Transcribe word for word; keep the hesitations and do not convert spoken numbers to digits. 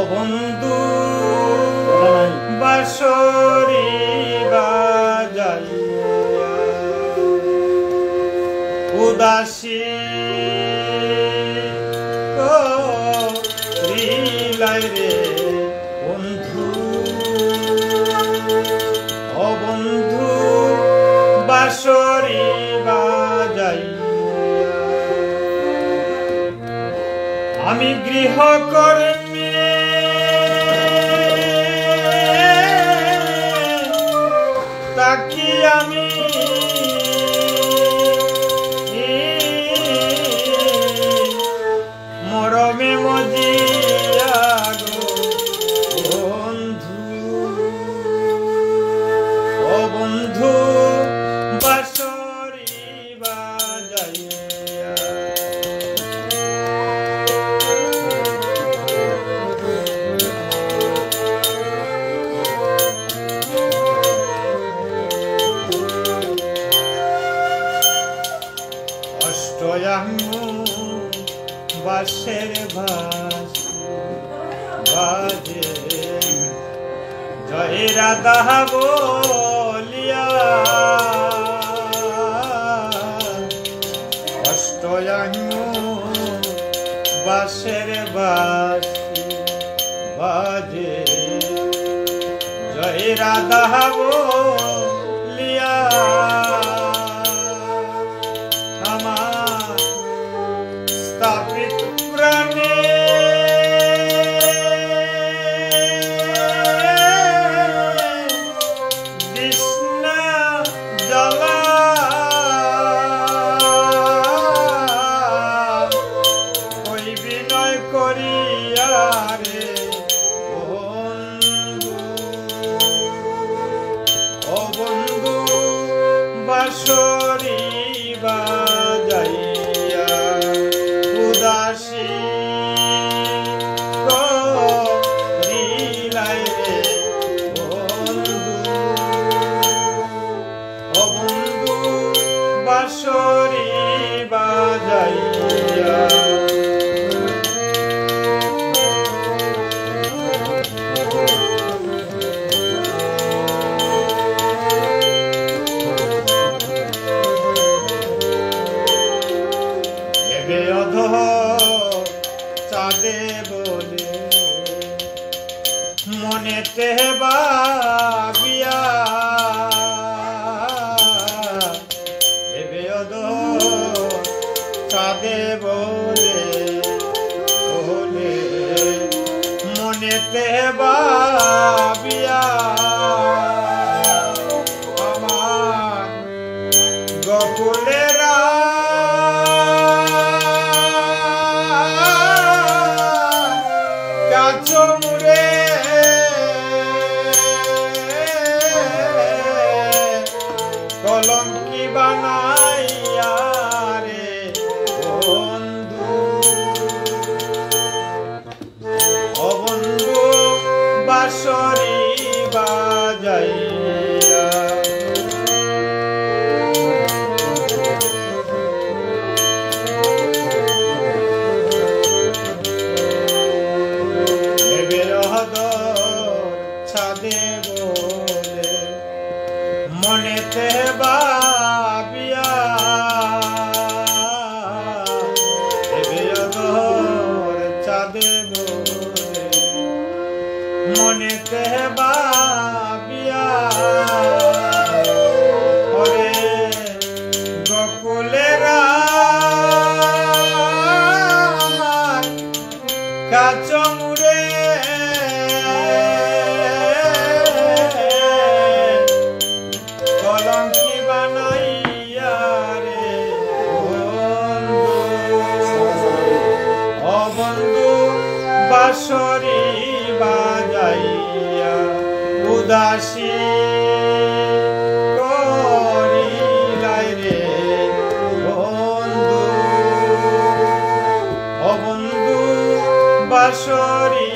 বন্ধু বাঁশরি বাজাইয়া উদাসী করিলাই রে বন্ধু, ও বন্ধু বাঁশরি বাজাইয়া আমি গৃহকর্মী তাকি আমি মরমে মজিয়া গো বন্ধু, ও বন্ধু বাঁশরি বাজাইয়া বাঁশের বাঁশি বাজে জয় রাধা বলিয়া, অষ্টয়াঙ্গ বাঁশের বাঁশি বাজে জয় রাধা বলিয়া আমার স্থাপিত প্রাণে কৃষ্ণা জ্বালা ওই বিনয় করিয়া রে বন্ধু, ও বন্ধু বাঁশরি বাজাইয়া উদাসী করিলাই রে বন্ধু, ও বন্ধু বাঁশরি বাজাইয়া চাঁদে বলে মনেতে ভাবিয়া এবে চাঁদে বলে বলে মনেতে ভাবিয়া আমার গোকুলেরা মুরে কলঙ্কি বানাইয়া রে বন্ধু, ও বন্ধু বাঁশরি বাজাইয়া ছাদে বলে মনেতে ভাবিয়া চাঁদে বলে মনেতে ভাবিয়া ওরে গোকুলেরা কাচমুরে কলঙ্কি বানাইয়া রে বন্ধু, ও বন্ধু বাঁশরি বাজাইয়া উদাসী করিলাই রে বন্ধু, ও বন্ধু বাঁশরি